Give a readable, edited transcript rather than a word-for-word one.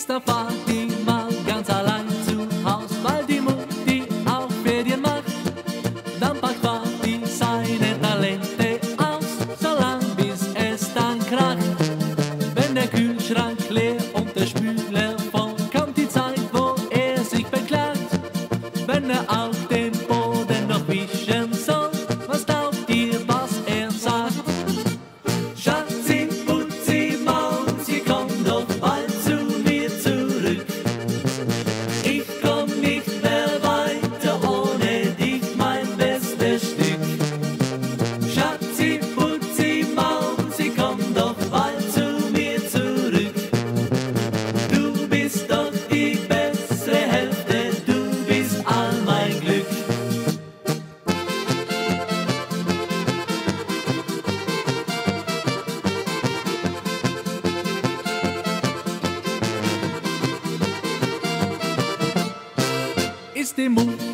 da Vati mal ganz allein zu Haus, weil die Mutti auch Ferien macht. Dann packt Vati seine Talente aus, solang bis es dann kracht. Wenn der Kühlschrank leer und der Spüler voll, kommt die Zeit, wo er sich beklagt. Wenn er auf den Boden noch wischen soll, was glaubt ihr, was er sagt? Schatzi, Putzi, Mauzi, komm doch bald zu mir zurück. Ich komm nicht mehr weiter ohne dich, mein bestes Stück. Schatzi, Putzi, Mauzi, komm doch bald zu mir zurück. Du bist doch die bessere Hälfte, du bist all mein Glück. Ist die Mutti